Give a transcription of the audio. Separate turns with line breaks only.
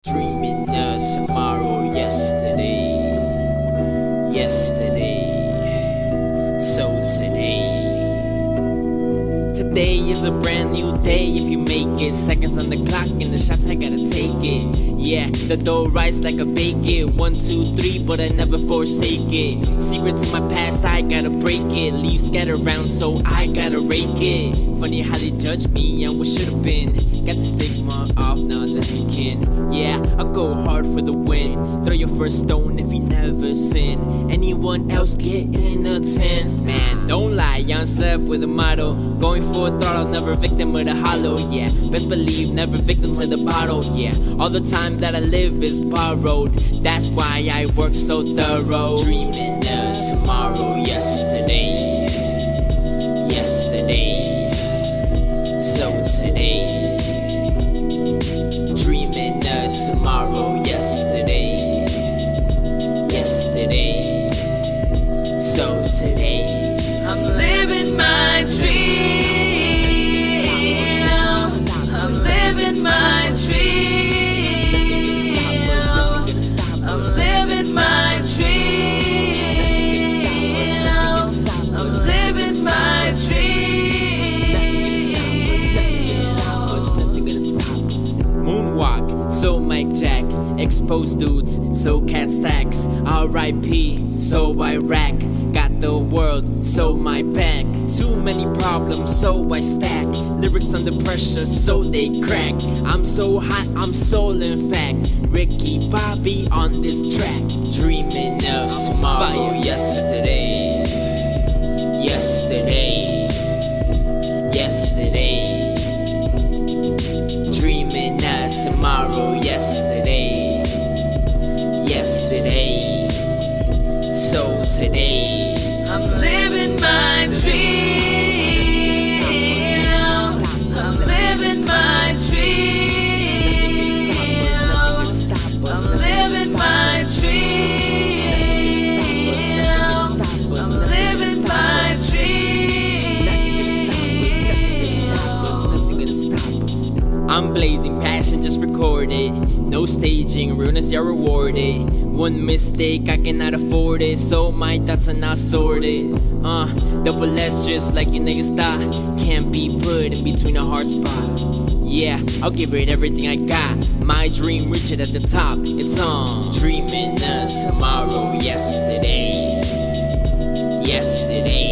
Dreaming of tomorrow, yesterday, so today is a brand new day if you make it. Seconds on the clock and the shots I gotta take it. Yeah, the dough rise like a bake it. 1, 2, 3, but I never forsake it. Secrets in my past, I gotta break it. Leaves scattered around, so I gotta rake it. Funny how they judge me and what should've been. Got the stigma off, now let's begin. Yeah, I'll go hard for the win. Throw your first stone if you never sin. Anyone else get in a 10? Man, don't lie, young slept with a motto. Going full throttle, never victim of the hollow. Yeah, best believe never victim to the bottle. Yeah, all the time that I live is borrowed. That's why I work so thorough. Dreaming of tomorrow, yesterday, so today. Dreaming of tomorrow, yesterday, so today. I'm living my dreams. I'm living my dreams. I'm living my dreams. I'm living my dreams. Moonwalk, so Mike Jack. Exposed dudes, so cat stacks. R.I.P., so I rack. Got the world, so my back. Too many problems, so I stack. Lyrics under pressure, so they crack. I'm so hot, I'm soul in fact. Ricky Bobby on this track. Dreaming of tomorrow, yesterday. Dreaming of tomorrow, yesterday, so today. I'm living my dreams. I'm living my dreams. I'm living my dreams. I'm living my dreams. I'm blazing passion, just record it. No staging, realness, you're rewarded. One mistake, I cannot afford it, so my thoughts are not sorted. Double S just like you niggas thought. Can't be put in between a hard spot. Yeah, I'll give it everything I got. My dream, reach it at the top. It's on. Dreaming of tomorrow, yesterday.